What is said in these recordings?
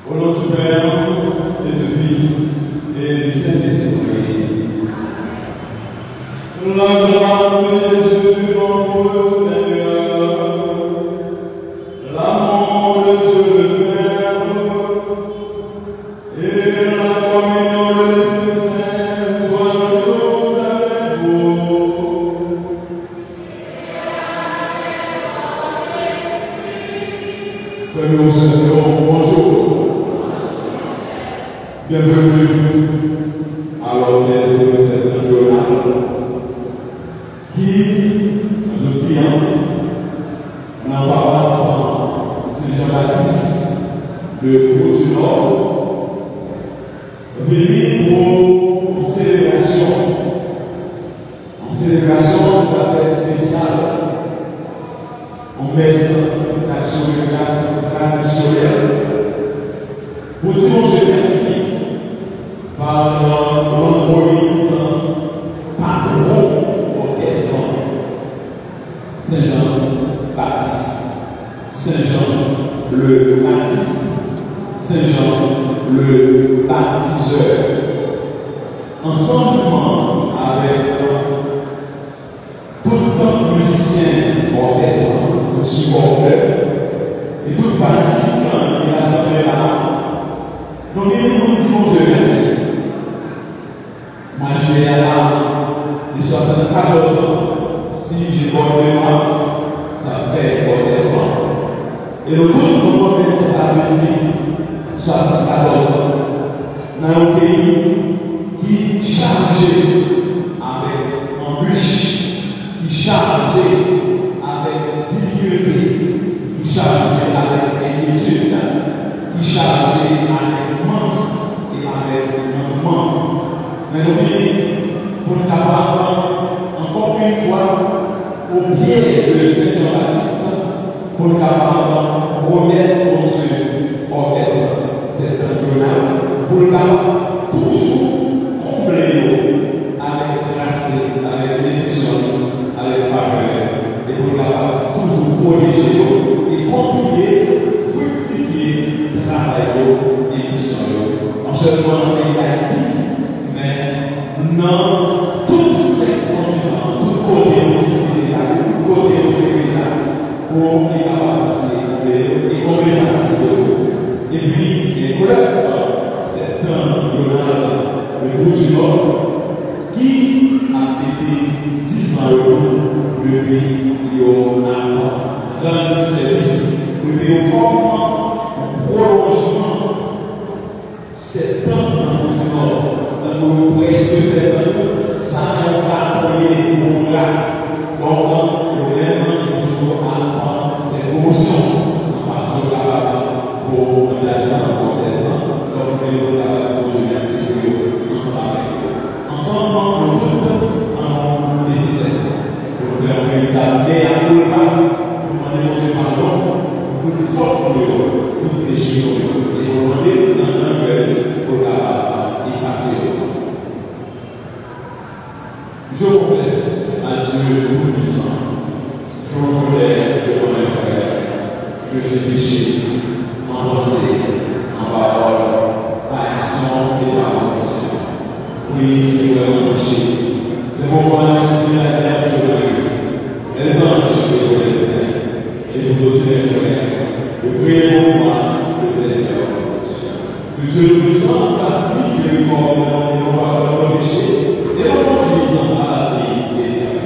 Au nom du Père et du Fils et du Saint-Esprit. La gloire de Jésus, notre Seigneur, l'amour de Dieu le Père et la communion de l'Esprit Saint soient nous avec vous. Frères et sœurs, bonjour. Bienvenue à l'orchestre de cette régionale qui, nous disons, n'a pas passé Saint-Jean-Baptiste de Côte-du-Nord, venu pour une célébration tout à fait spéciale, en messe d'action de grâce traditionnelle. Pour dire je merci par l'entremise patron orchestre Saint-Jean-Baptiste, Saint-Jean le Baptiste, Saint-Jean le Baptiseur, ensemble avec tout le musicien orchestre, tout supporter et toute fanatique qui est assemblée là. Nous venons nous dire Dieu merci. Moi je suis là de 74 ans. Si je vois mémoire, ça fait protestant. Et le tout le monde ça veut dire 74 ans. Dans un pays qui est chargé avec embûches, qui est chargé avec difficulté, qui est chargé avec inquiétude, qui est chargé avec manque et avec manque. Mais nous venons pour nous capables, encore une fois, au pied de Saint-Jean-Baptiste, pour nous capables de remettre notre orchestre cette régionale, pour nous capables toujours combler avec grâce, avec bénédiction, avec faveur, et pour nous capables toujours protéger et continuer à fructifier le travail et mission. Non seulement dans les Haïti, mais dans tous ces continents, tout côté où tout côté où pour les capables et combler la partie. Et puis, les collègues, c'est un journal de Côte-du-Nord qui a fêté 10 ans depuis qu'on a rendu service, depuis qu'on forme un prolongement. 7 ans dans le Nord, dans le presque 7 ans, ça n'a pas travaillé pour là. Donc, le même est toujours à des promotions en façon de pour placer en contestant. Donc, nous avons fait merci ensemble avec eux. Ensemble, nous tous en décidé pour faire un véritable pour demander pardon pour toute faute de toutes les choses et pour demander dans un cœur pour effacer. Je confesse à Dieu tout-puissant, je reconnais devant mes frères que j'ai péché en pensée, en parole, par action et par action. Oui, j'ai vraiment péché. C'est pourquoi je suis la terre que je m'arrive. Les anges et les saints, et vous aussi mes frères, de prier pour moi, le Seigneur. Que Dieu puissant fasse miséricorde et nous pardonne nos péchés, et nous conduisons à la vie éternelle.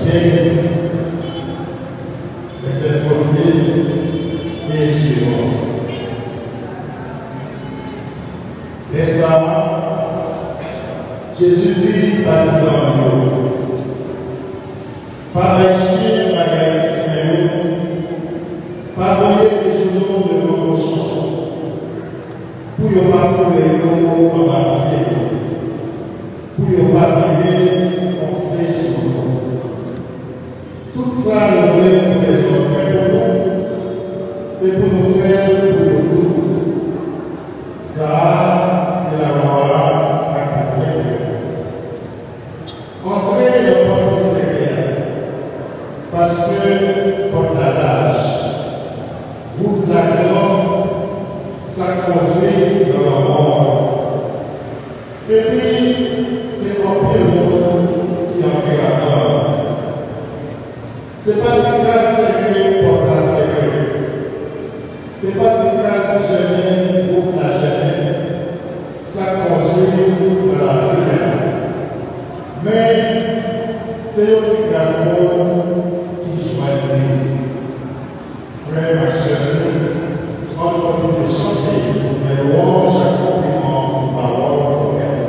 15, verset 1er et suivant. Récemment, Jésus dit à ses amis, pas réchir la guérison, pas voyer les genoux de vos cochons, pour ne pas trouver l'eau en papier, pour ne pas vivre foncer sur nous. Tout ça, le vrai pour les autres fait pour nous, c'est pour nous faire pour nous. Ça, c'est la loi à confier. Entrez le porte du Seigneur, parce que, comme l'adage, vous d'accord, ça conduit dans la mort. Et puis, c'est rempli le monde qui en fait la mort. C'est pas si grâce Seigneur pour la Seigneur. C'est pas si grâce Seigneur pour la Seigneur. Ça conduit dans la prière. Mais c'est aussi grâce qui joignit. Frère, ma chère, on continue de chanter, mais louange à compliment, parole pour elle.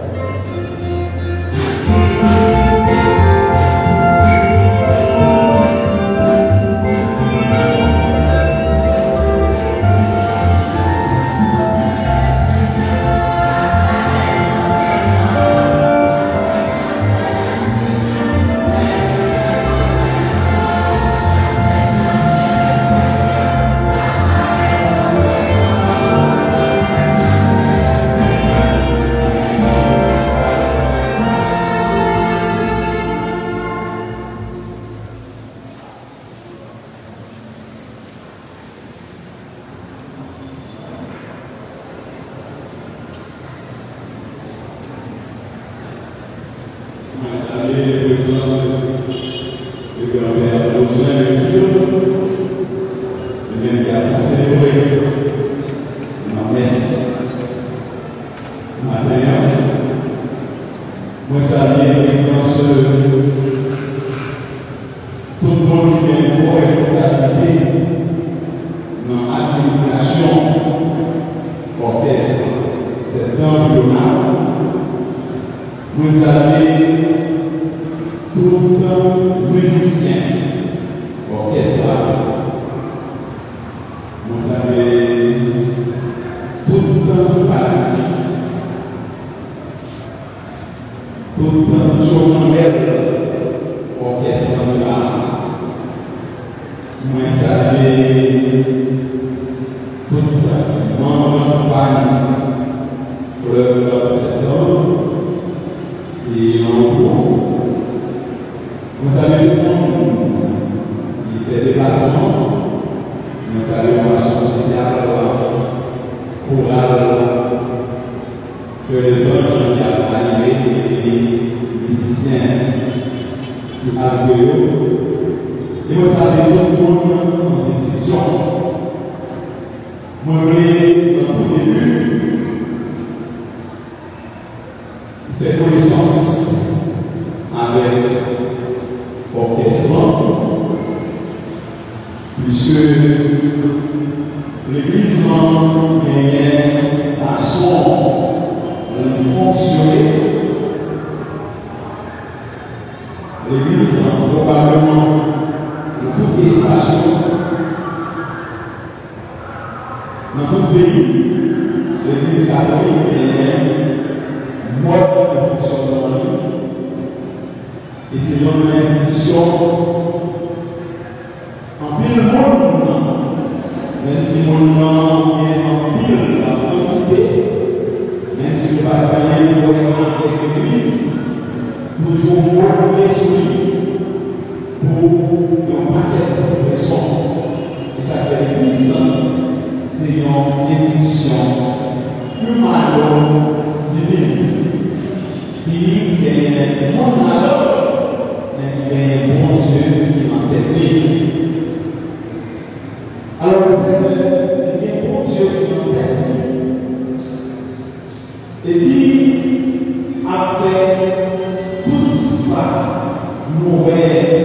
Et qui a fait tout ça, nous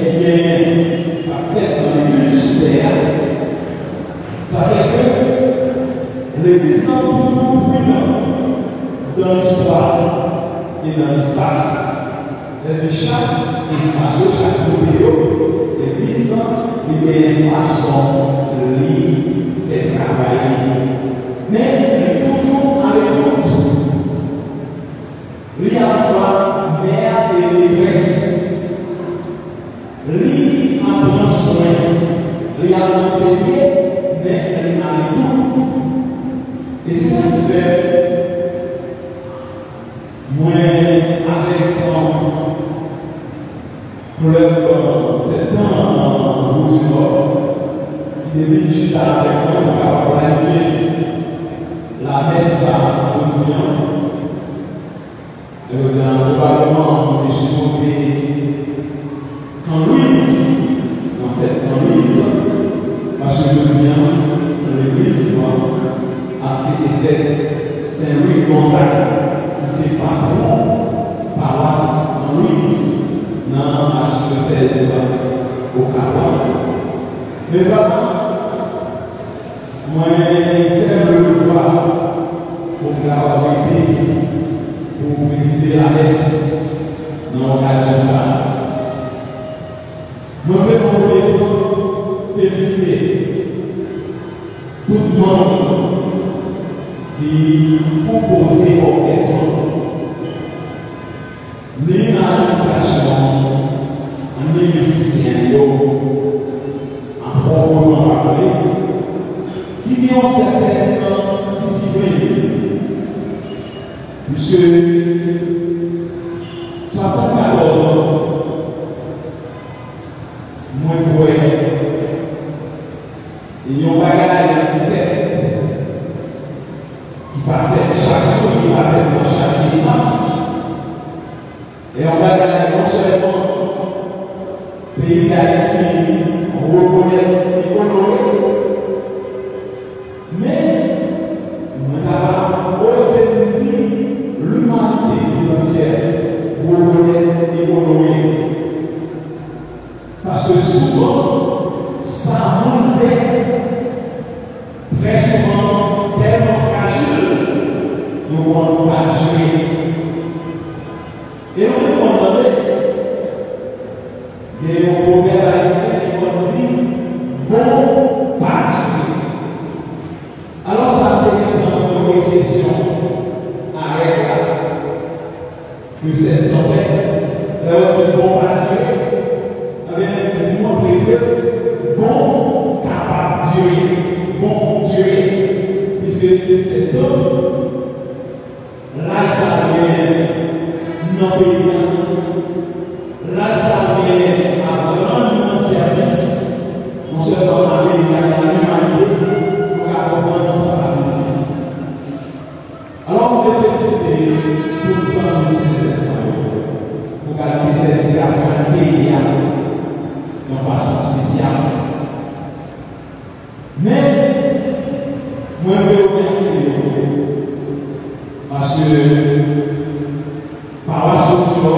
fait dans l'église sous-terre, ça fait que l'église est toujours plus dans l'histoire et dans l'espace. Et chaque espace, chaque côté, l'église est une façon de lui faire travailler. Mais il est toujours à l'écoute. Il y a la mère et l'église. Il en prend soin. Il a enseigné, mais il est à l'écoute. Et c'est ça qui fait moi avec club 7 ans au Nord, qui devient juste avec moi pour planifier la messe à Roussillon. Nous avons probablement supposé quand Louise, en fait, quand Louise, parce que l'église a fait fêtes Saint-Louis Gonzague, qui c'est patron, paroisse en Louise, dans l'archidiocèse au Cap. Mais vraiment, moi, faire le devoir pour l'avoir été, pour visiter la messe dans l'occasion de ça. Je vais vous féliciter tout le monde qui compose l'orchestre, les l'administration, les musiciens, en proprement parler, qui ont certaines disciplines. Puisque 74 ans, moi, il y a un bagage qui fait, qui va faire chaque jour, qui va faire dans chaque distance. Et on va gagner non seulement le pays d'Haïti, on reconnaît l'économie, mais on va oser nous dire l'humanité tout entière pour reconnaître l'économie. Parce que souvent, ça nous fait très souvent tellement fragile, nous ne pouvons pas tuer. Et on peut demander, il y a un proverbe haïtien qui dit bon, pas tuer. Alors, ça, c'est une exception à règle que c'est en fait, là où c'est bon, pas tuer. C'est montrer que bon, capable de tuer, bon, tuer, puisque cet homme, là, ça vient non payant, là, ça vient à rendre un service, non seulement à l'humanité, pour comprendre ça, ça veut dire. Alors, on peut féliciter tout le temps de ces événements, pour garder cette discipline pays de façon spéciale. Mais, moi, je veux remercier parce que paroisse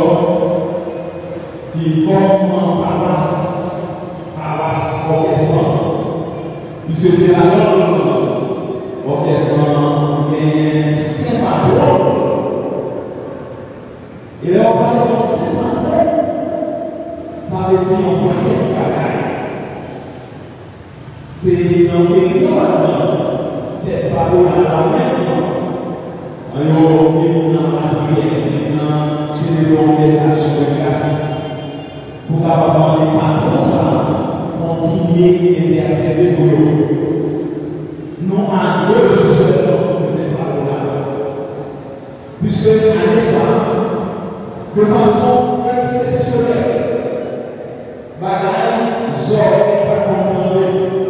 qui forme paroisse orchestrale, puisque c'est la orchestrale qui est saint patron. Et là, on parle de saint patron, ça veut dire on peut faire de bagaille. C'est dans le territoire, fait par la même. Alors, on vient dans la prière, c'est le bon message de grâce. Pour avoir les patrons, ça, continuer et intercéder pour nous. Nous, à 2 jours seulement, nous faisons pas là. Puisque, à ça, de façon exceptionnelle, bagaille, j'aurais pas compris.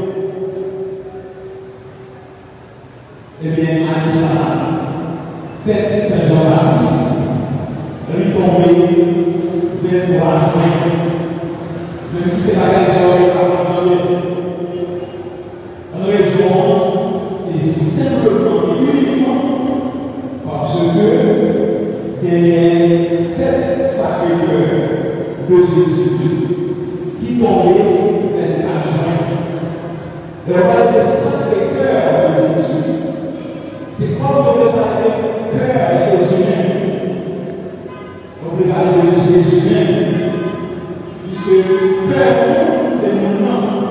Eh bien, à ça, fête Saint-Jean-Baptiste, retombé 23 juin, même si c'est la région pas en raison, c'est simplement et uniquement parce que derrière fête Sacré-Cœur de Jésus qui tombait Mais on parle de Sacré-Cœur de Jésus. C'est comme on veut parler cœur Jésus. On veut parler de Jésus même. Puisque cœur, c'est mon nom.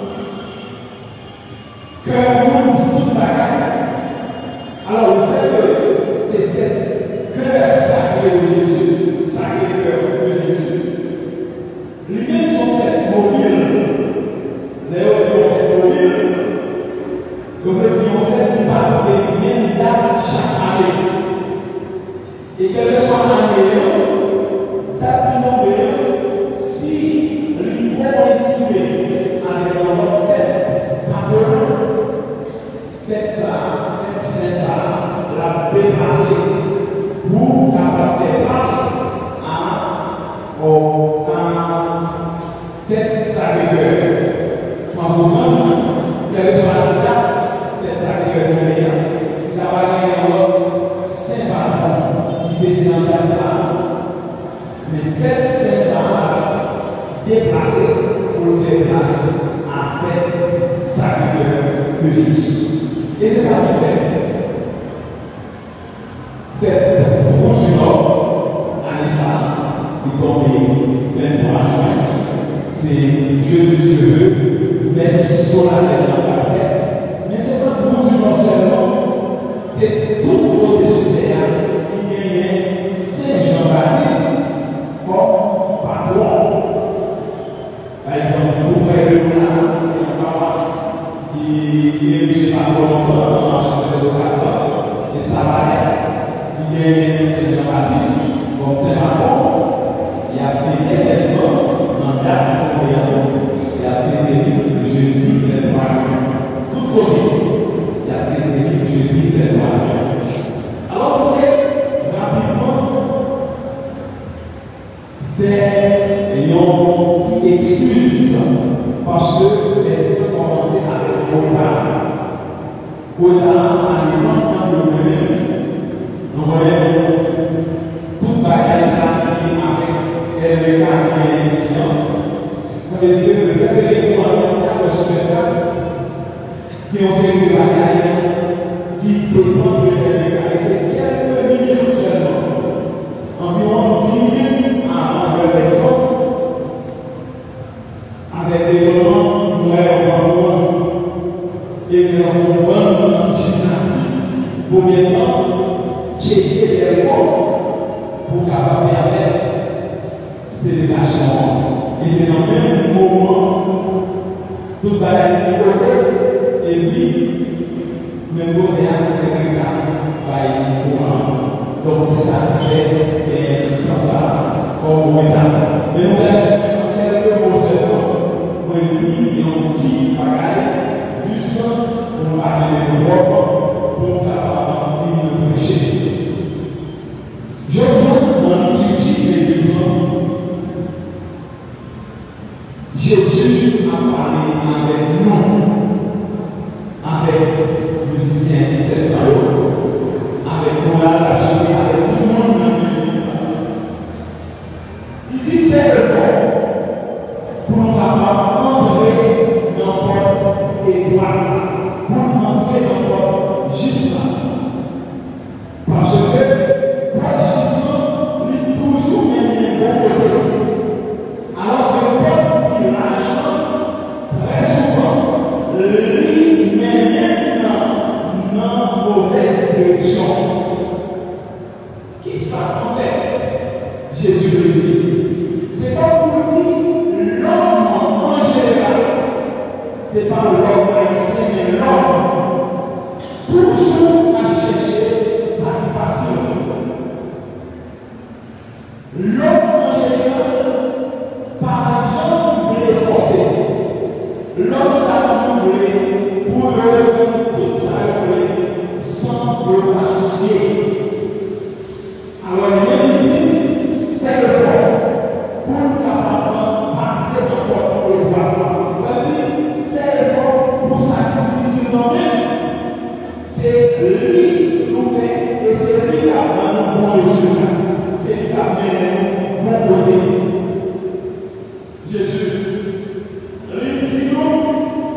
Cœur, c'est toute la carrière. Alors, le fait que c'est cette cœur sacré de Jésus, sacré cœur de Jésus, les mêmes sont faits mobiles. Les autres sont faits mobiles. Comme je dis, en fait, ils parlent de bien date chaque année. Et quelle que soit l'année, date du nombre, si les coïncident avec notre fête, faites ça, la dépasser pour capable faire place à faites ça de cœur. Moi, quelle que soit la date, faites ça de cœur de l'État. Si la valeur est Saint-Patron, il fait dans la salle. Mais faites ça, déplacer pour faire place à faire ça de cœur de Jésus. Et c'est ça qui fait. Cette fonction, l'année ça, il tombe 23 juin. C'est jeudi Dieu, mais solennel dans la fête. Mais c'est pas pour non seulement, c'est tout côté sur terre. Il y a Saint Jean-Baptiste comme patron. Par exemple, vous voyez le moulin, il y a une paroisse qui est dirigée par longtemps dans la chambre de la et ça va être. Il y a Saint Jean-Baptiste comme Saint Patron. Il a fait effectivement en date de il a fait des livres jeudi 23 juin. Tout au début, il a fait des livres jeudi 23 juin. Alors, vous pouvez rapidement faire une petite excuse parce que les gens ont commencé avec Oda. Oda, à l'époque de nous-mêmes, nous voyons toute bagaille avec le cas qui est ici. Ça veut dire que le fait que les commandements de spectacle qui ont série de bagailles qui dépendent de l'État, c'est quelques minutes seulement, environ 10 minutes avant de descendre, avec des moments et des moments gymnastique pour maintenant checker les corps pour capable permettre ces détachements. Et c'est dans le même moment, tout va être côté, et puis, même côté à quelqu'un va y courant. Donc c'est ça qui fait, et c'est comme ça, comme État. Mais nous avons quelques mots seulement, on dit, on dit, pareil, juste pour parler de l'Europe, pour capable finir de prêcher. Je vois dans l'Église, l'église, Jésus a parlé avec nous, avec les musiciens qui sont là, avec nous, avec tout le monde dans l'église. Il dit faites l'effort pour nous entrer dans notre étoile, pour nous entrer dans notre juste. Parce que notre juste est toujours bien bon côté. Alors que le peuple qui l'argent, très souvent, lui mène dans mauvaise direction. Qui ça en fait? Jésus le dit. C'est pas pour dire l'homme en général. C'est pas l'homme haïtien, mais l'homme. Toujours à chercher sa facile. L'homme en général, par exemple, voulait forcer. L'homme a voulu pour revenir toute sa vie sans le passer. Alors, il dit, faites l'effort pour nous capable passer dans votre étoile. Vous avez fait l'effort pour sacrifier nos même. C'est lui qui nous fait et c'est lui qui a vraiment bon résultat. C'est lui qui a bien bon côté. Jésus, il dit nous,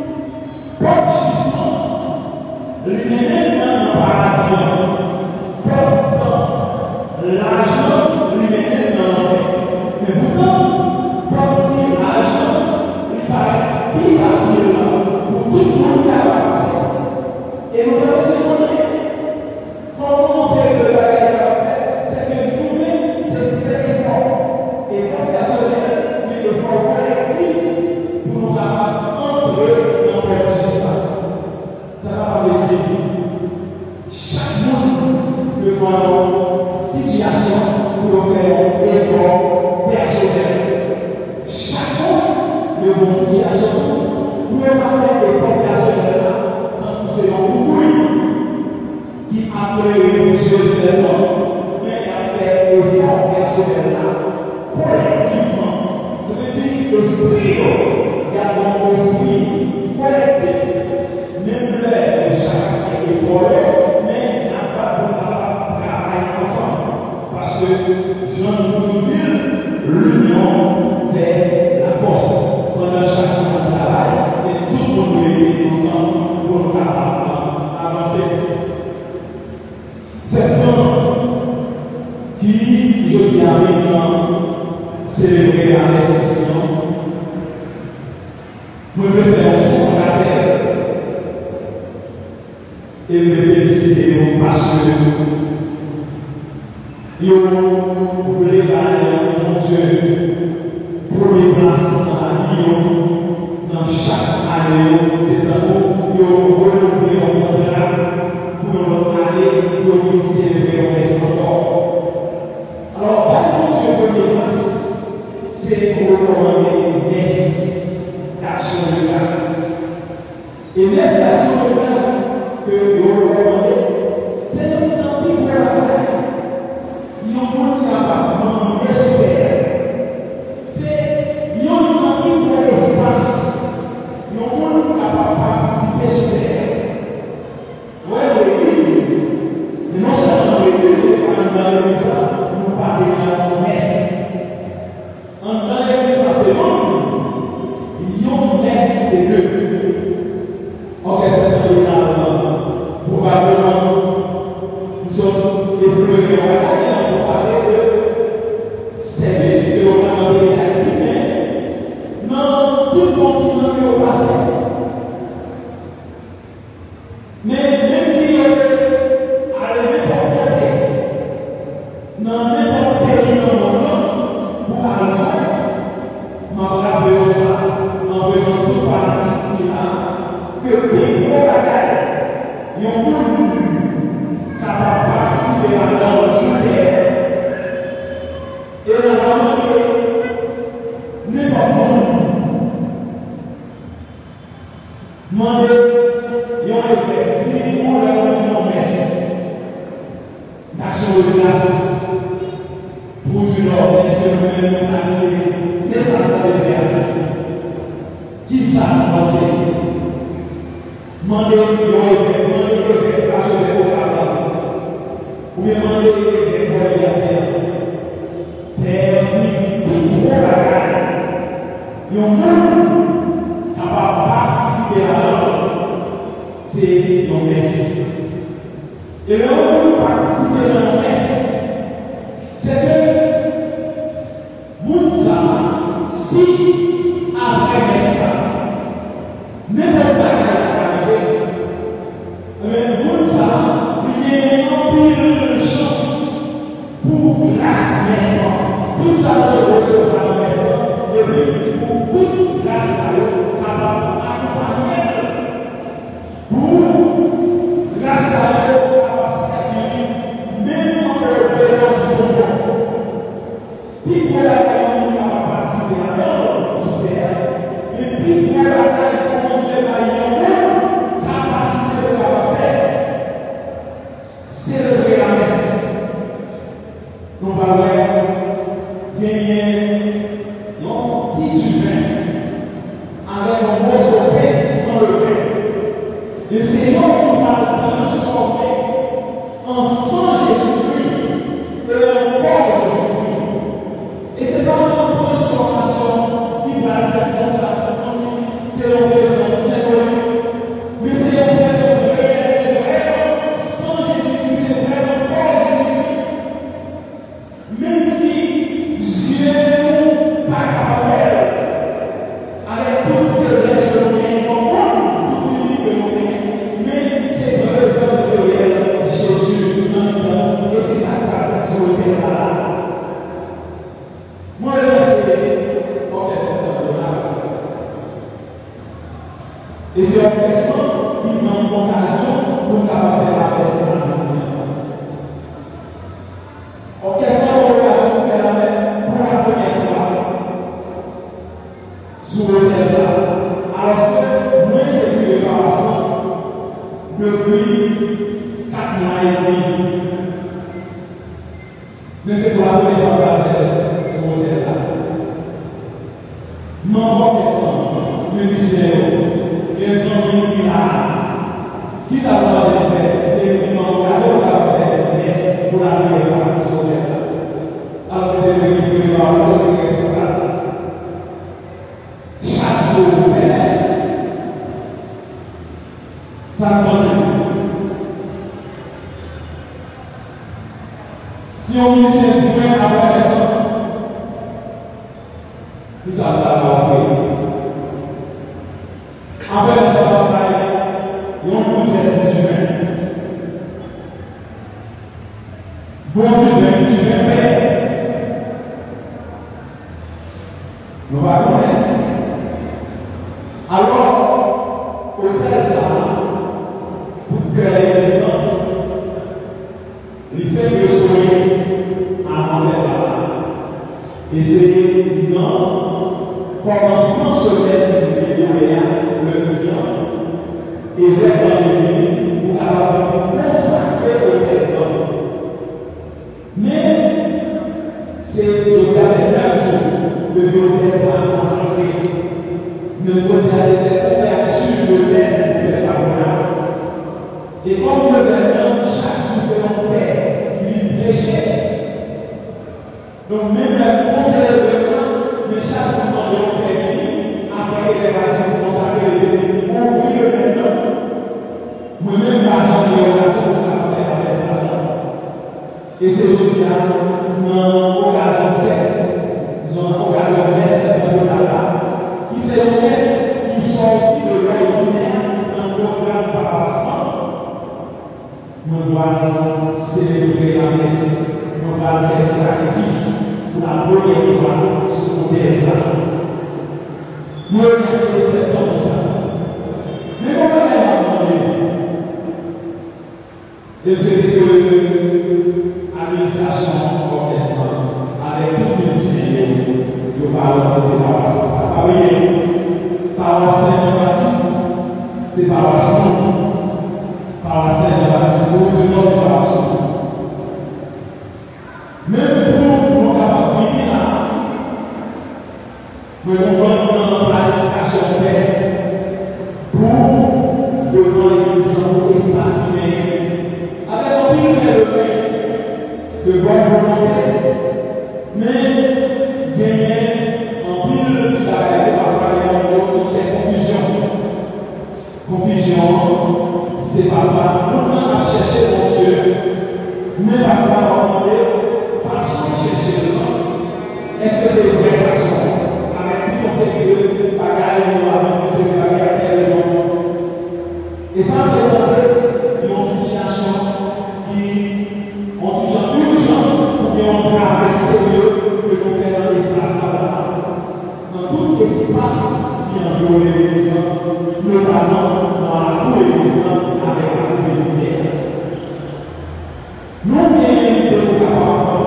facile pour tout le monde qui a passé. Et nous devons se demander comment c'est que le bagage va faire. C'est que nous-mêmes, c'est faire effort personnel, mais effort collectif pour nous capables d'entrer dans le registre. Ça va veut dire chaque monde devant une situation pour faire un effort personnel. Chaque monde devant une situation pour faire un effort personnel. C'est un bruit qui après une chose mais a fait effort personnel collectivement. Je veux dire esprit, il y a un esprit collectif. Même là, chacun fait effort, mais il n'a pas de travail ensemble. Parce que, Jean nous dit, l'union fait la force. Pendant chacun travail, et tout le monde est ensemble pour nous avancer. C'est un qui, je dis à maintenant, célébrer la réception. Je veux faire son rappel et me féliciter parce que vous voulez parler, mon Dieu, premier place dans la vie, dans chaque année, c'est un mot, vous renouvelez un contrat pour aller, pour venir célébrer un restaurant. Alors, par contre, ce premier place, c'est pour recommander messe d'action de grâce. Et messe d'action de grâce que vous recommandez, c'est un temps qui vous rappelle. Il y a un monde capable de espérer. C'est il y a un monde qui pour l'espace. Il y a un monde capable de participer sur terre. Oui, l'église. Mais non seulement l'église, mais dans l'église, nous parlons de la messe. Dans l'église, c'est bon. Il y a une messe de Dieu. Ok, c'est probablement, nous sommes effleurés en bataille pour parler de services que l'on a dans les Haïti, mais dans tout le continent qui est passé. Mais même si je vais aller n'importe quel pays, dans n'importe quel pays dans le monde, pour aller faire, je m'en rappelle ça, en présence de fanatique qui a, que le pays est bataille. Il y a un monde capable de participer à la sur terre. Et on va demander n'importe où. Demander, il y a un effectif pour la messe. D'action de grâce. Pour du Nord, est-ce que nous-mêmes avons des actes de créativité? Qui ça pensé? Demander, il y a un effectif. Ou bien demander des voies à terre. Père dit, pour gros bagages, il y a un monde capable de participer à l'homme, c'est une messe. Et le monde participer à la messe, c'est que, monde si après messe, n'importe bagage arrive, mais monde il y a un pile de chance pour grâce naissante. Tout ça se recevra dans la naissance, et puis pour toute grâce à eux, capable d'accompagner. Pour grâce à eux, capable de s'accueillir, même en Et c'est une question qui donne une occasion pour nous faire la paix. Orchestre a l'occasion de faire la paix pour la première fois sur le terre. Alors que nous, c'est une préparation depuis 4 mois et demi. Mais c'est pour la première fois que la paix sur le terre. Non, orchestre, musicien, les amis qui là, qui s'attendent à faire, c'est une occasion de faire pour la première fois sur le terre. Alors que c'est une préparation, c'est une responsable. Chaque jour, on fait ça commence. Si on dit c'est point après ça, tout ça va faire. Après ça va faire, on pousse les humains. Bon Dieu, tu fais paix. Nous va connaître. Alors, au tel ça, pour créer des hommes, il fait que soyez à envers là. Et c'est non, commencement solaire du le diable, et vers l'ennemi pour avoir consacré au tel homme. Mais c'est Joseph le Dieu ça consacré. Ne peut aller faire ouverture de l'air pour faire la voilà. Et comme le verbe, chaque jour c'est mon père qui lui prêchait. Donc même la conseil de verbe, mais chaque jour quand on père qui après il va dire consacrer le verbe, on vit le verbe. Moi-même, l'argent de l'occasion pour faire la messe. Et c'est aussi une occasion faite. Ils ont une occasion de messe pour la qui c'est une messe qui sortit de l'ordinaire dans le programme par passement. Nous devons célébrer la messe, nous devons faire sacrifice pour la première fois sur nos terres. Nous remercions cet homme ça. Mais comment elle va demander? Et c'est que l'administration orchestrale, avec tous les musiciens, nous parlons de ces paroisses. Ça va bien. Paroisse Saint-Jean-Baptiste, c'est paroisse. Paroisse Saint-Jean-Baptiste, c'est aussi notre paroisse. Même pour nous capables de venir là, nous avons une planification faite pour devant l'église pour l'espace humain. Avec un pile de bonne volonté, mais gagner un pile de petits bagages qui fait confusion. Confusion, c'est parfois nous on a cherché mon Dieu, mais parfois on a demandé façon de chercher le temps. Est-ce que c'est une vraie façon? Avec tout on sait que bagages, on a demandé des bagages à faire le monde. Et ça présente une situation qui on dit urgent pour bien on travaille sérieux que nous faisons dans l'espace là. Dans tout ce qui se passe qui entoure l'église, notamment dans la cour de l'église avec la cour militaire. Nous bien invités pour capable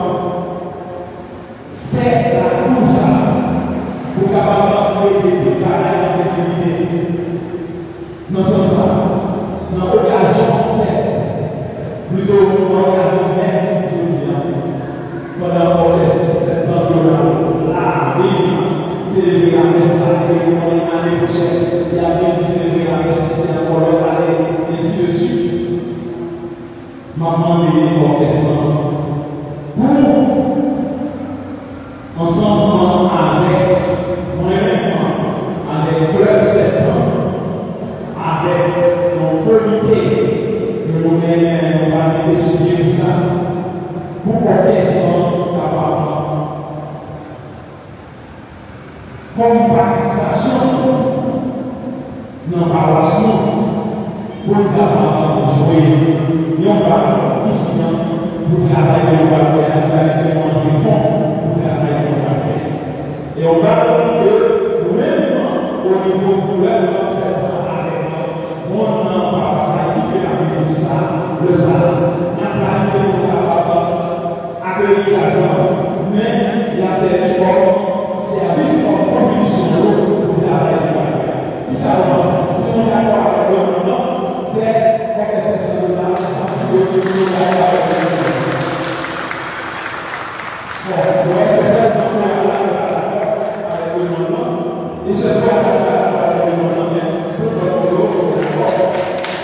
faire la course pour capable de tout travail en sécurité. Dans ce sens, dans l'occasion faite, plutôt l'occasion messe pendant les 7 ans de la Bible, célébrer la messe l'année prochaine, il y a bien célébrer la messe ici encore l'autre année, ainsi de suite. Maman est orchestre. Ensemble avec moi-même, avec Club 7 ans, avec mon comité, nous allons étudier tout ça, pour orchestre capable. Comme participation dans la relation pour capable jouer, nous allons ici pour travailler, on va faire avec le monde de fond, pour travailler, on va faire. Et on va que nous-mêmes, au niveau du gouvernement, c'est avec mais il y a des services en production pour travailler. Qui s'avance, si on est d'accord avec le gouvernement, faire comme cette là sensibiliser bon, c'est ça qu'on est avec le gouvernement, et c'est ça avec le gouvernement, mais pour le gouvernement,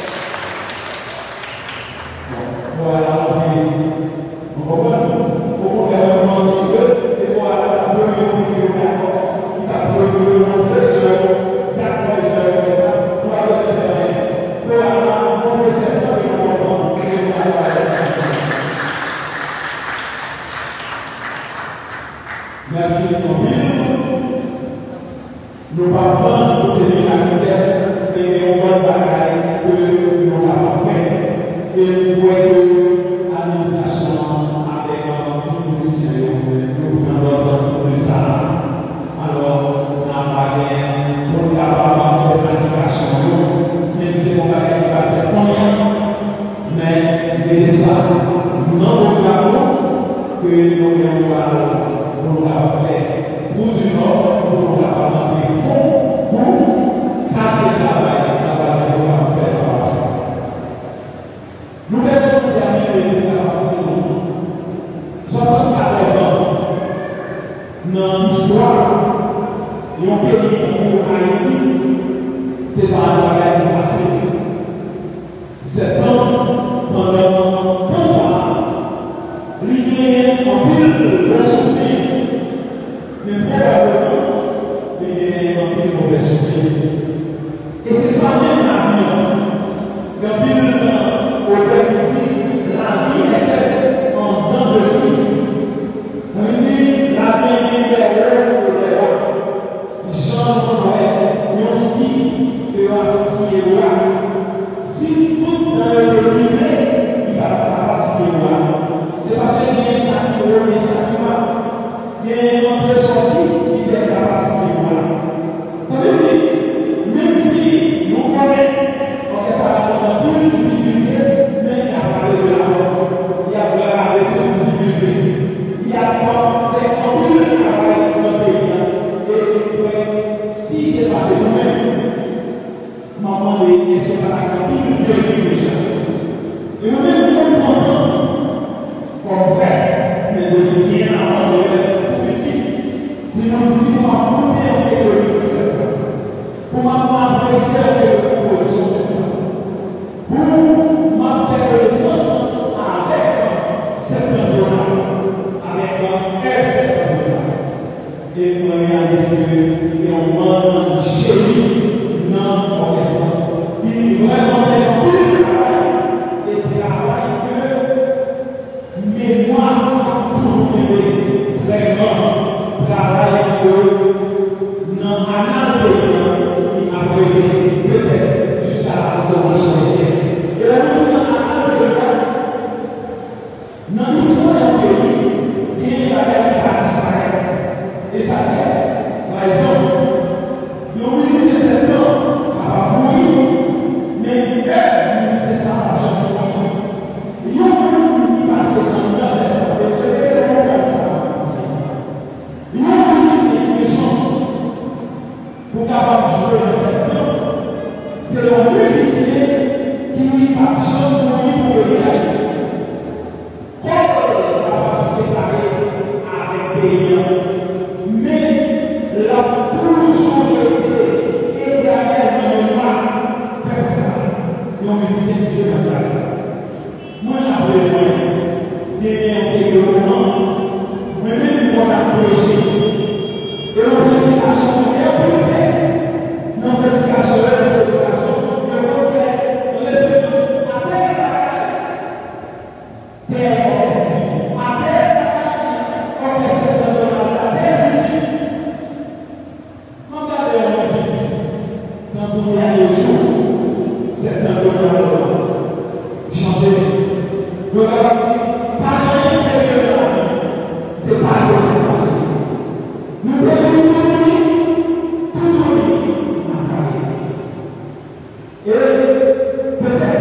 voilà, on comprend. Pour le gouvernement, c'est que, et voilà, la première qui t'a produit un prêcheur, d'accord, je fais ça, pour aller faire rien. Pour aller, pour le secteur du gouvernement, merci pour nous parlons de ces militaires et on va bagaille que nous avons fait et nous voyons l'administration avec un position nous prenons de ça. Alors, on a bagaille pour la planification, mais c'est pour bagaille qui va faire combien, mais dès ça, non regardons que nous avons fait pour du nord, pour avoir des fonds pour cadrer le travail pour avoir fait par ça. Nous devons terminer la partie 74 ans dans l'histoire et on peut dire pour Haïti, c'est pas un travail facile. 7 ans pendant 15 ans, l'idée en pile de souffrir. Mais probablement, il y a un peu de mauvais souvenir. Et c'est ça même la vie. Quand il au fait ici, la vie est faite en dents de scie. On dit la vie est des hauts et des bas. Jean Noël, aussi, et aussi et là. Si tout dans le privé, il va pas passer là. C'est parce qu'il y a ça qui roule et ça qui va. Il y a un peu sorti, il est capacité. Ça veut dire, même si nous connaissons, que ça va dans une difficulté, mais il y a parlé de la mort, il y a parlé de difficulté, il y a pas fait un peu de travail dans le pays. Et si c'est pas de nous-mêmes, maman est sur la Bible de déjà. Et nous-mêmes, nous comprenons, comme vrai, mais de bien avant de pour m'apprécier la proposition pour ma faire connaissance avec cette là avec un F et pour réaliser que on demande génie non orchestre qui vraiment fait tout le travail et travail que mémoire a toujours aimé vraiment travail de non anal peut-être jusqu'à la consommation et la notion dans l'histoire d'un pays, il y a des bagages qui disparaissent. Et ça fait, par exemple, le ministre 7 ans va mourir, mais le ministre 7 ans va jamais mourir. Il y a un passe dans 7 ans, et je vais regarder ça. Il y a une chance pour capable de jouer dans 7 ans. C'est le musicien qui va jamais mourir pour le réaliser. Comme on va se séparer avec des liens, mais la toujours été également mémoire personne. Le musicien qui veut faire ça. Moi, après moi, j'ai un sécurisement, moi-même, moi, la projet. Et on peut faire changer un peu de non, prédication, c'est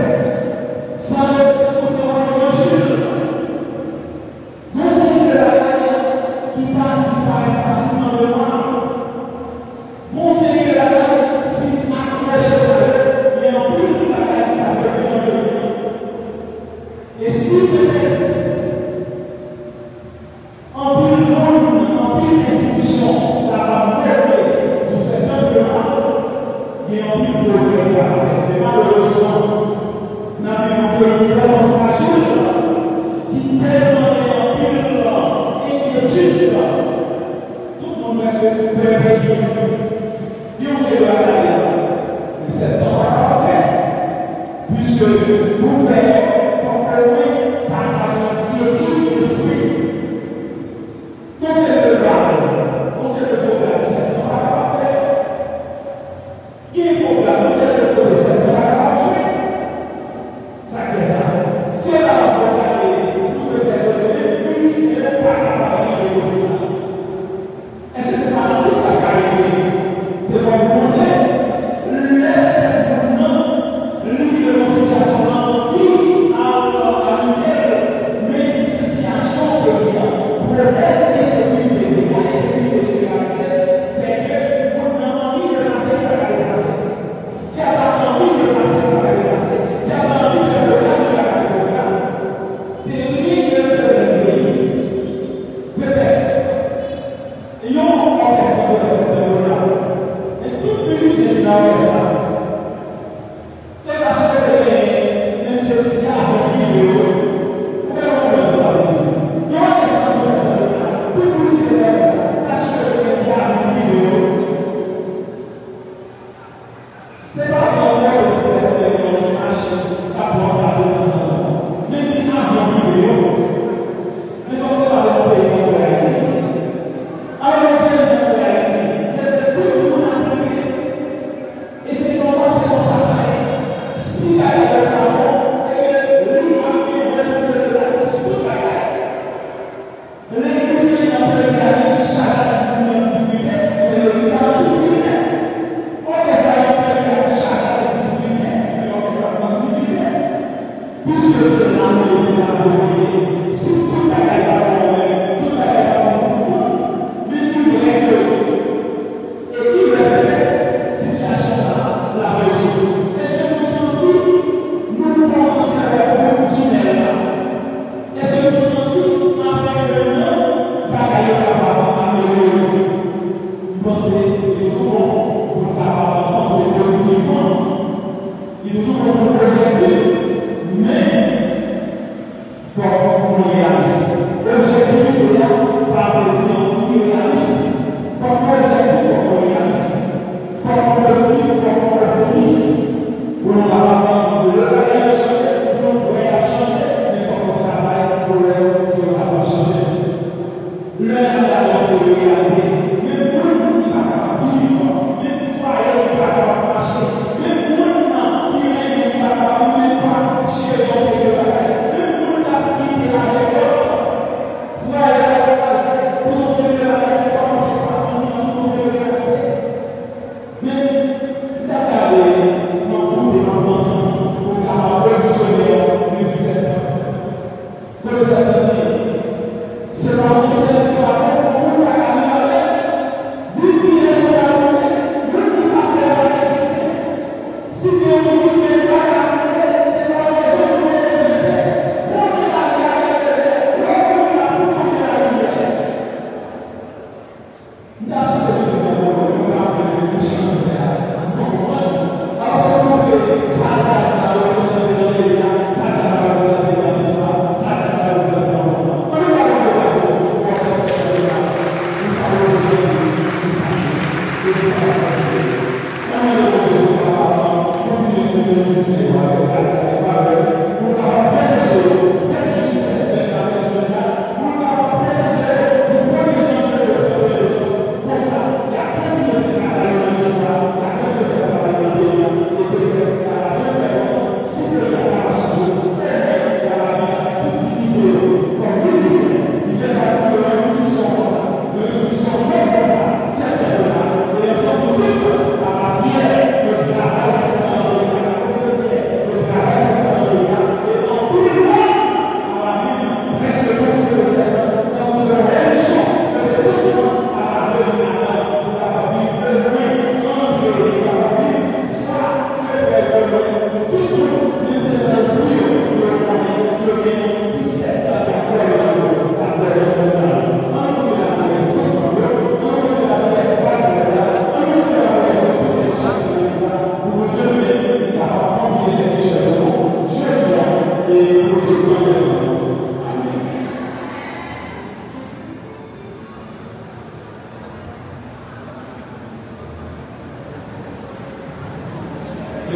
Sans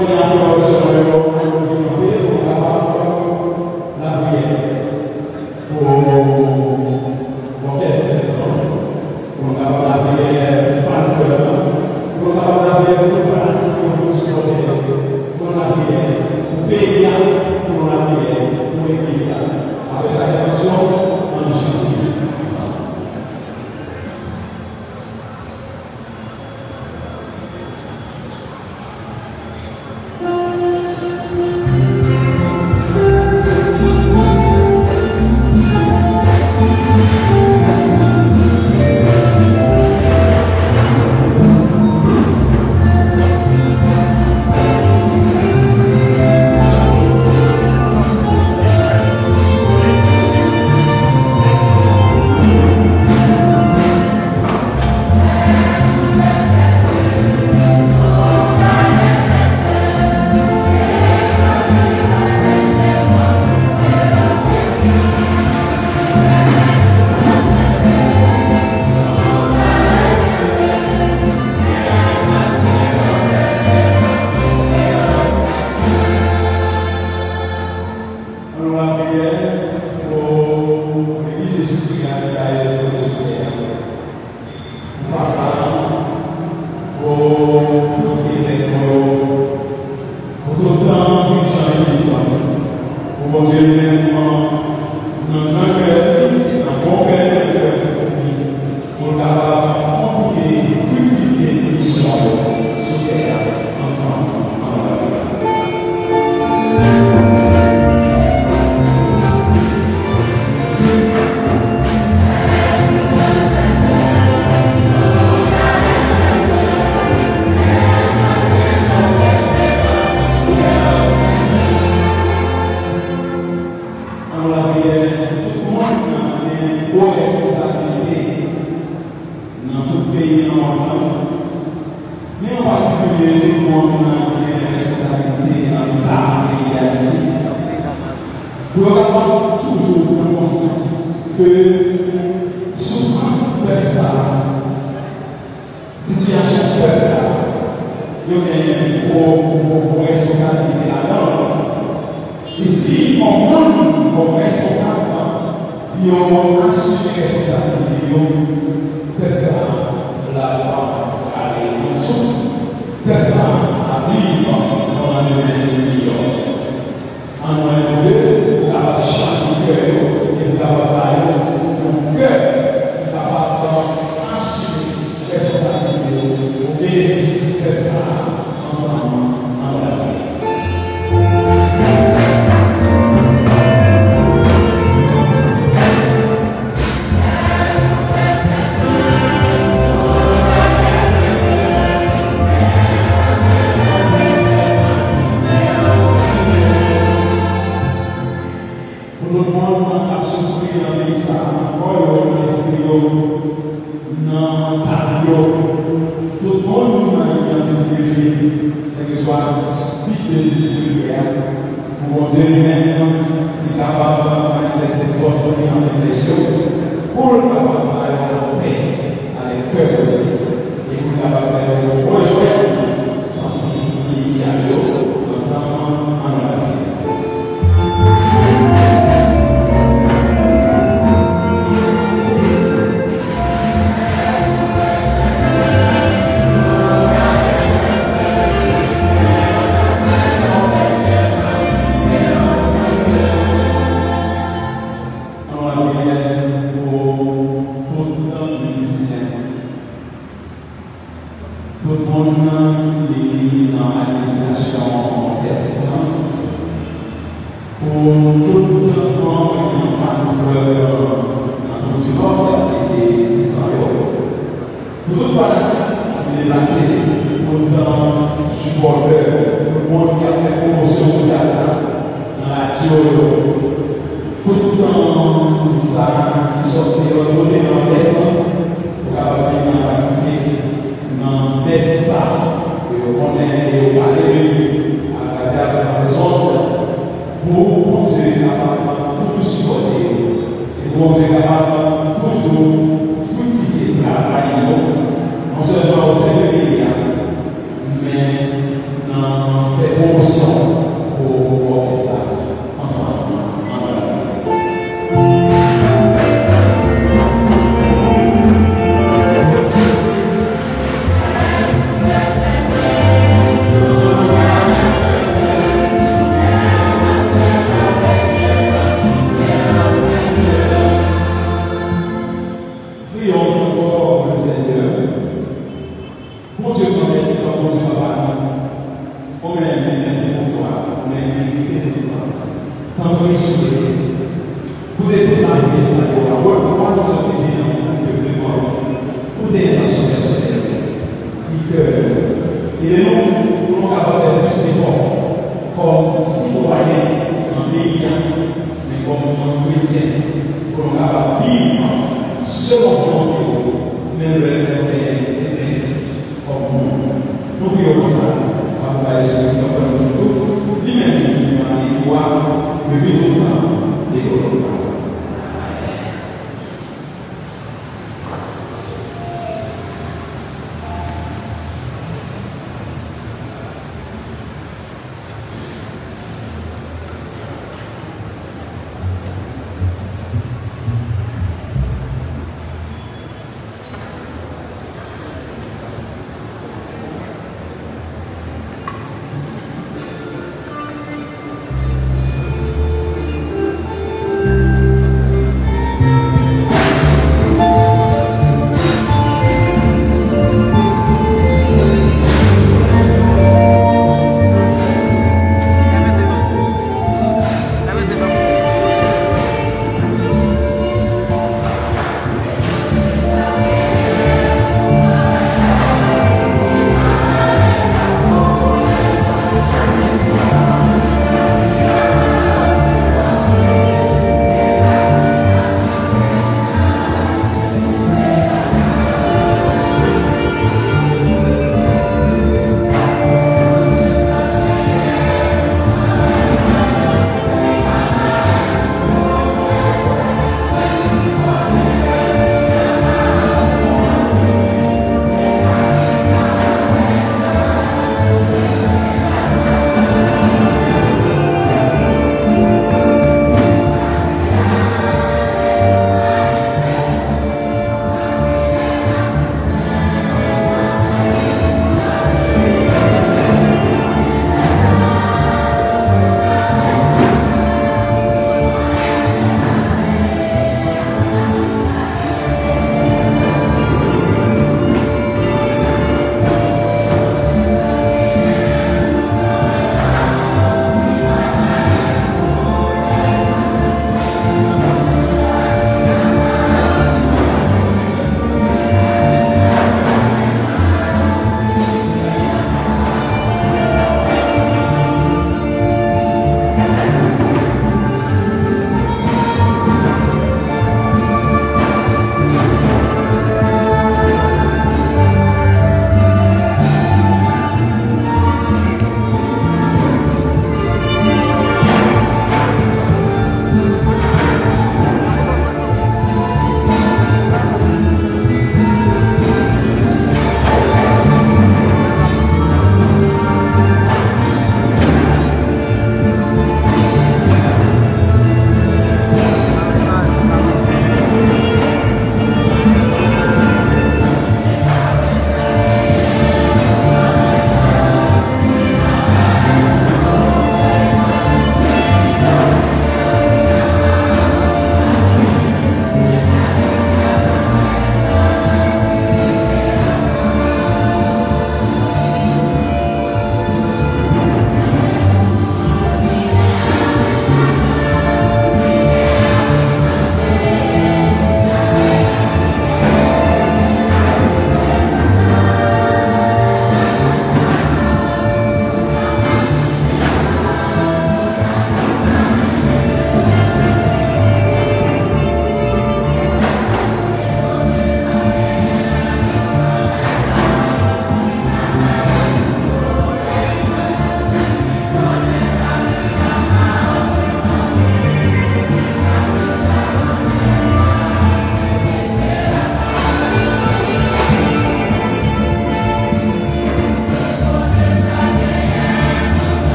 Pour continuer à promotions pour ça ensemble.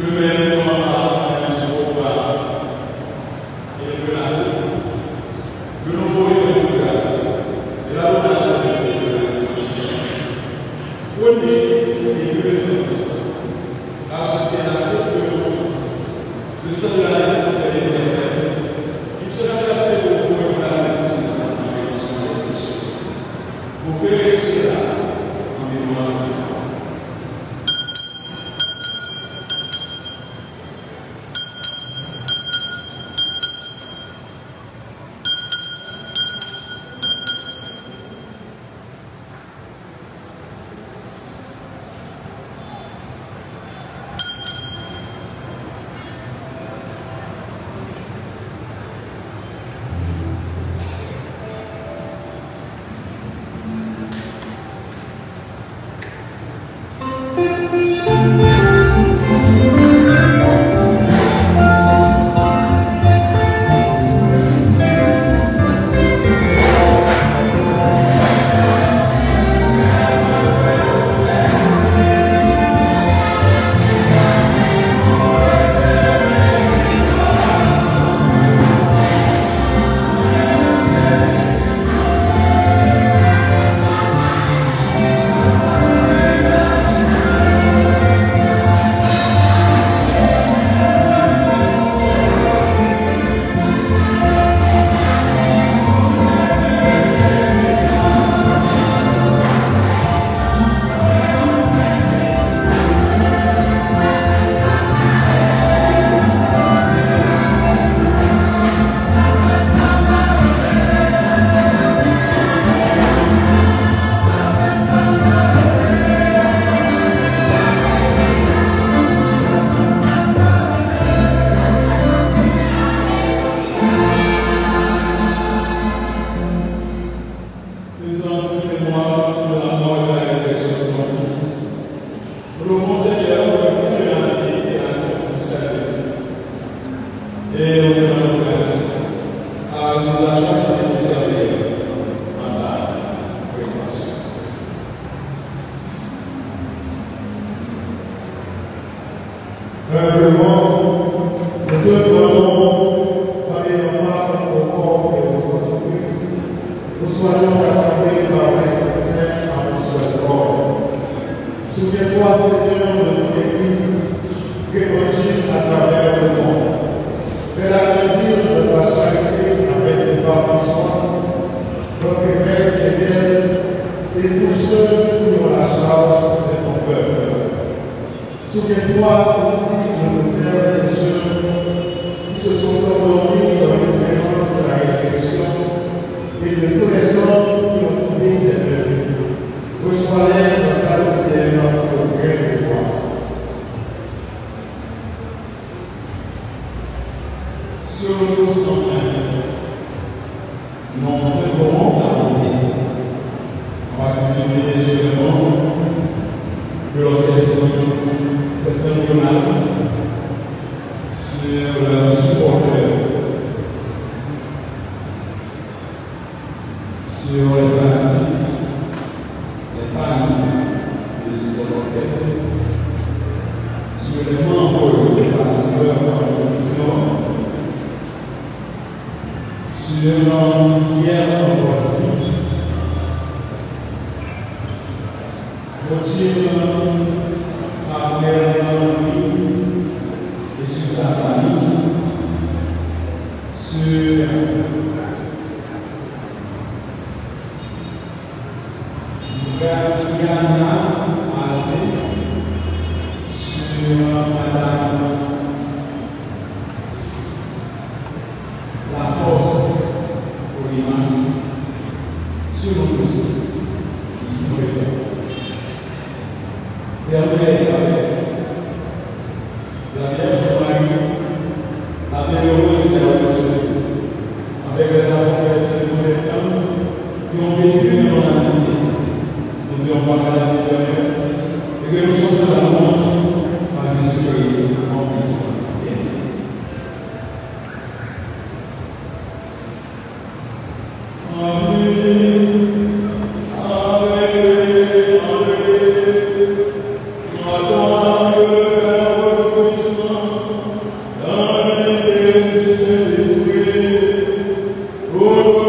Amen.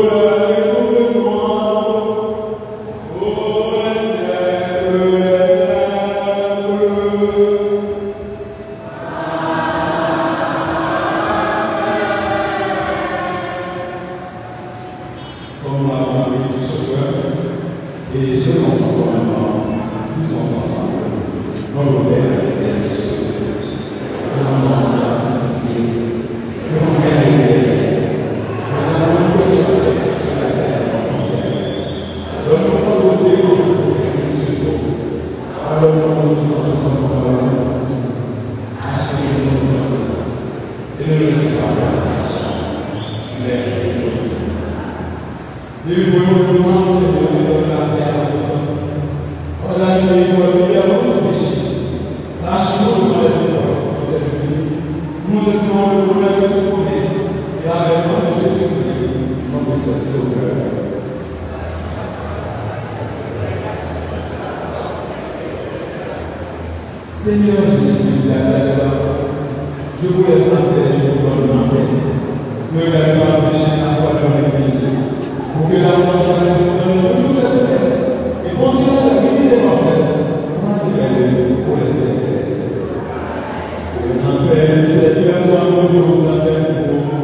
Seigneur Jésus-Christ, je vous laisse la paix, je vous donne ma paix. Ne regardez pas le péché à la foi dans l'Église. Pour que la foi nous donne toute cette paix. Et continuez à guider les enfants. Pour les célestes. En paix, le Seigneur soit nous vous appelle pour nous.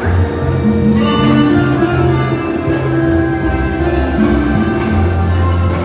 Thank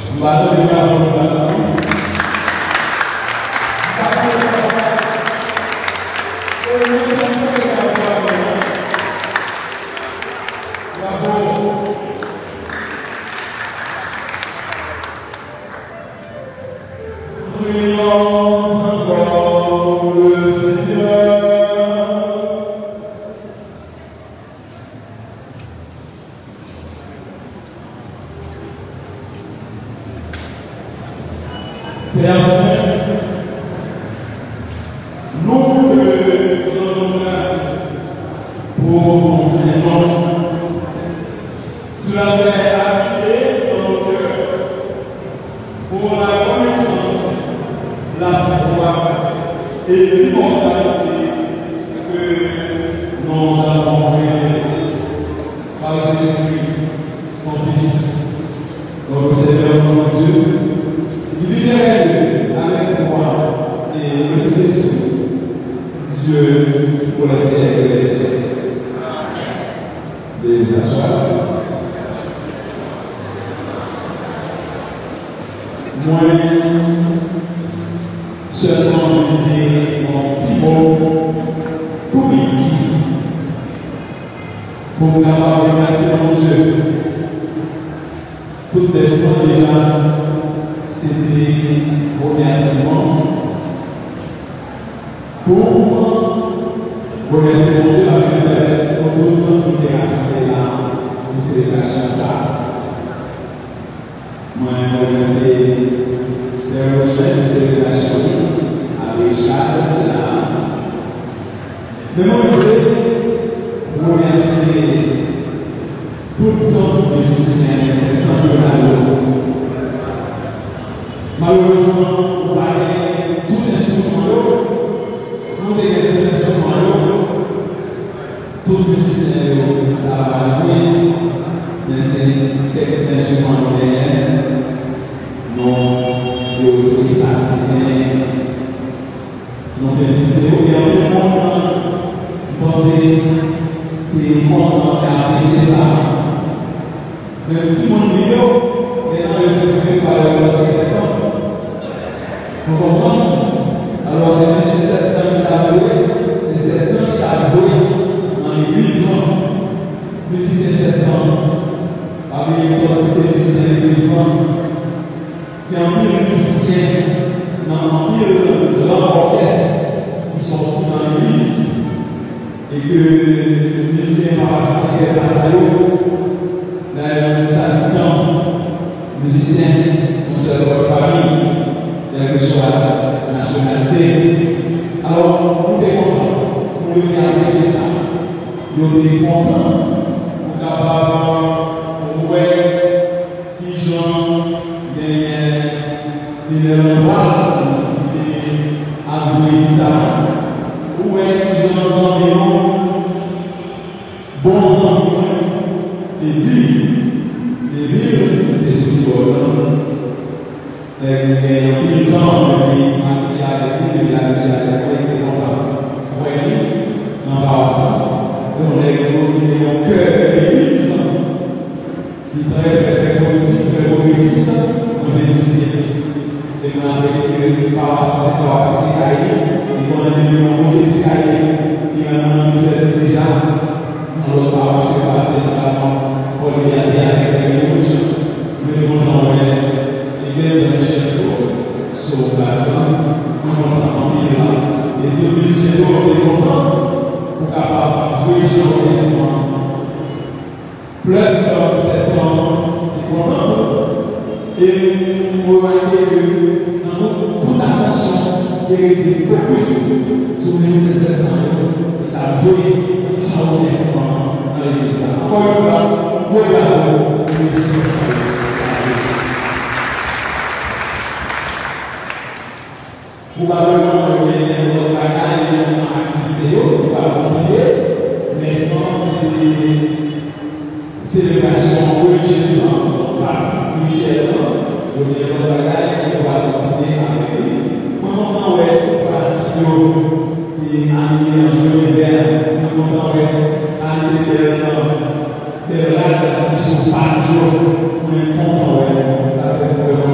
Qui sont pas sur le monde, ça fait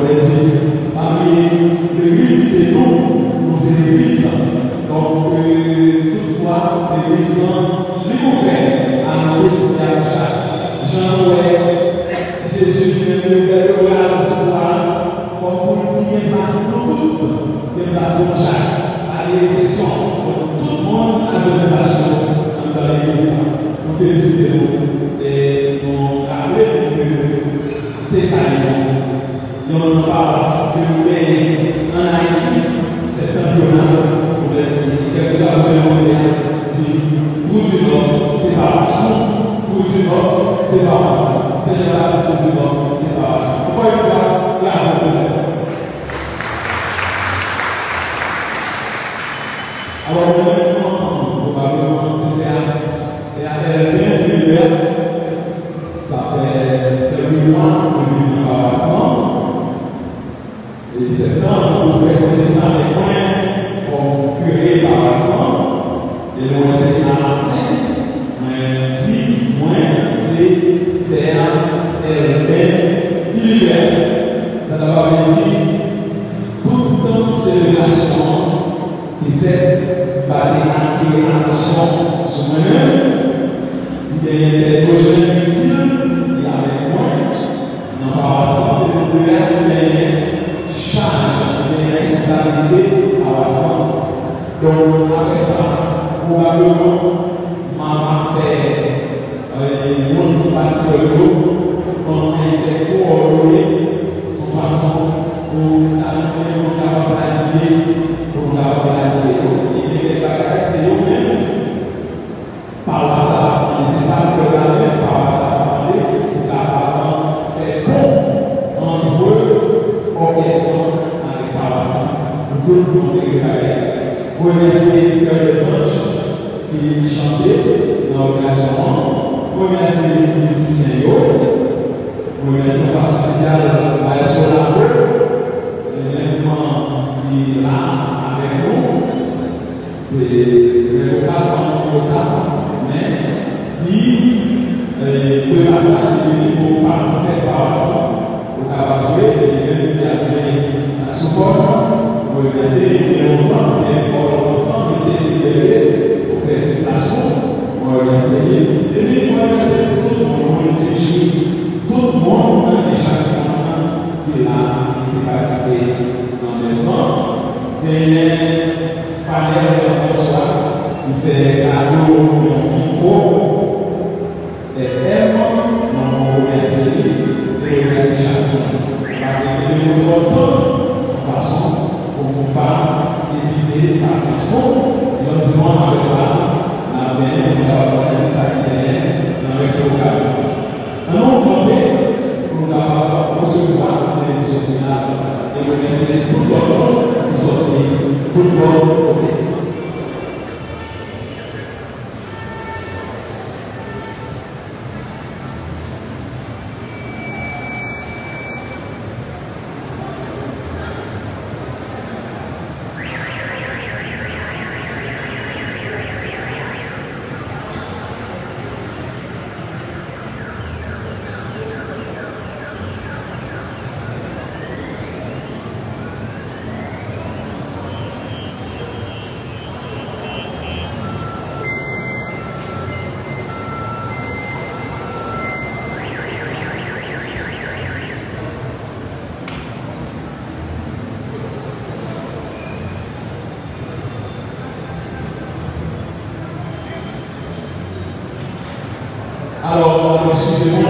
Alors, excusez-moi,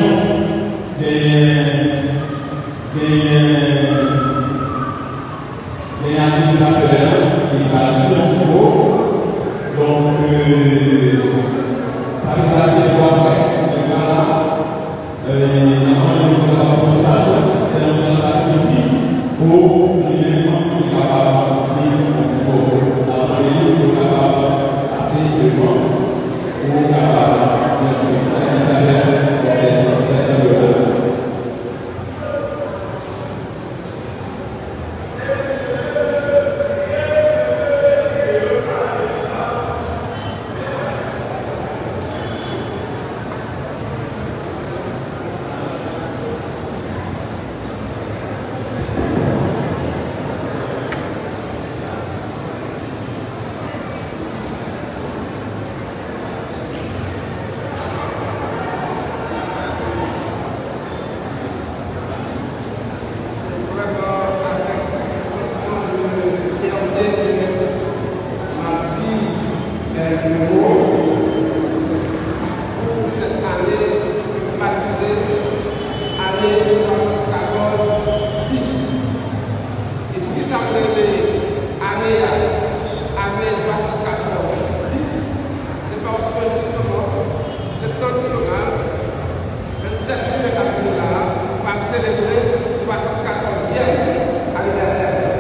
des administrateurs qui va dire un petit mot. Donc, ça va être des voix voilà. Avant de la c'est un petit pour l'événement qui va avoir un petit mot. Avant de la passer devant. célébrer le 74e anniversaire.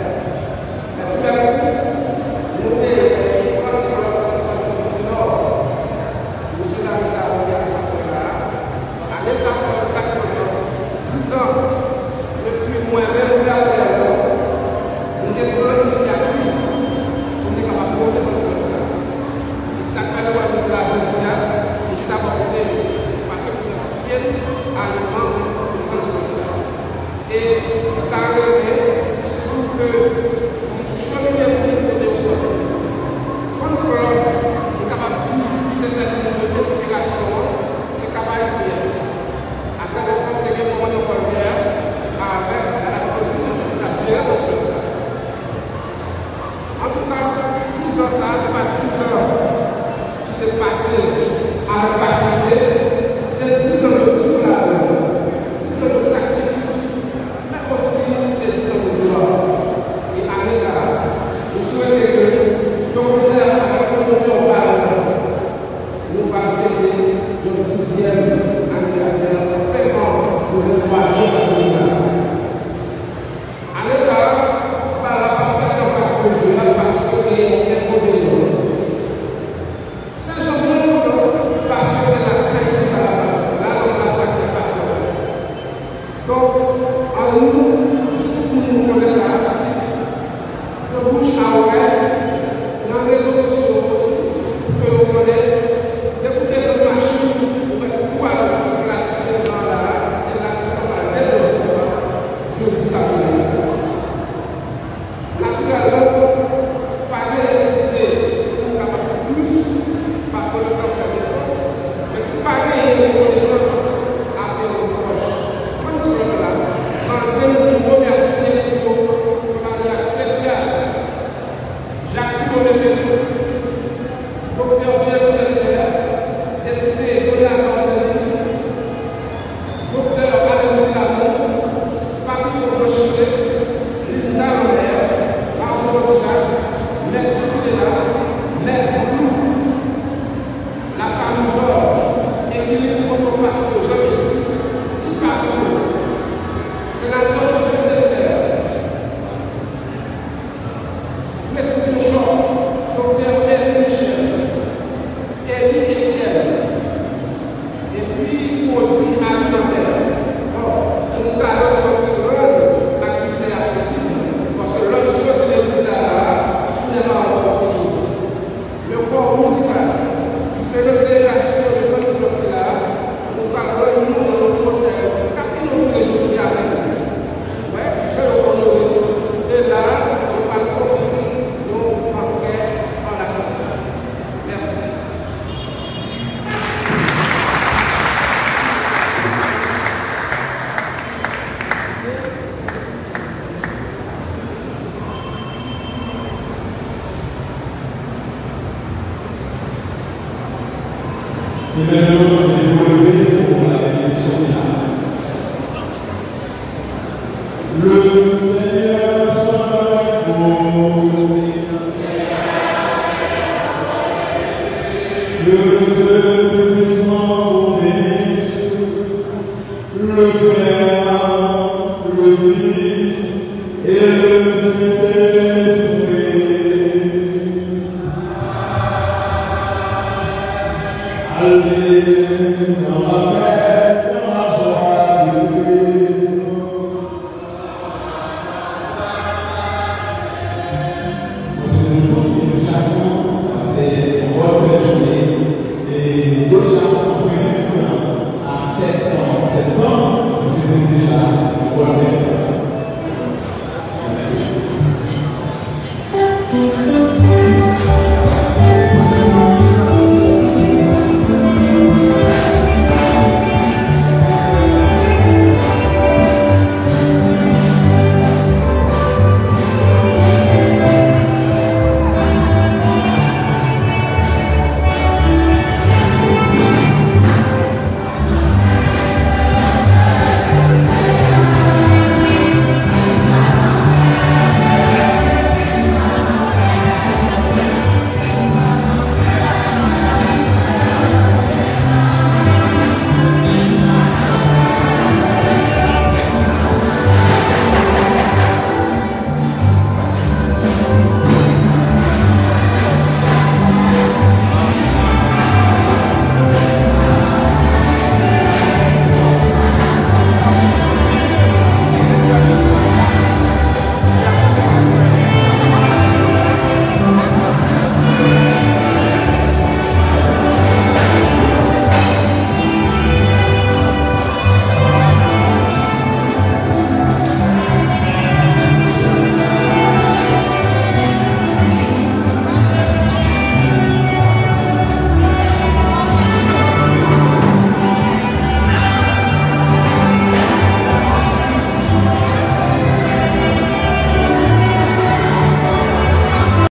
Et maintenant,